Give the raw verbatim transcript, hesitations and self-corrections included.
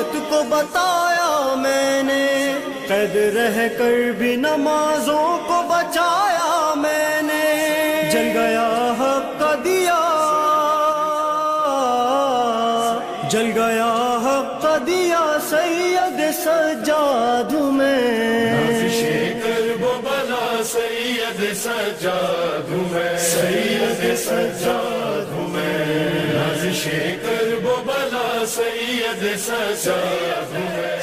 उम्मत को बताया मैंने, कैद रह कर भी नमाजों को बचाया मैंने। जल गया हक का दिया, जल गया हक का दिया, सैयद सज्जाद हूँ मैं। नाज़िशे कर्बो बला सैयद सज्जाद हूँ मैं, सैयद सज्जाद हूँ मैं। नाज़िशे कर्बो बला सैयद सज्जाद हूँ मैं।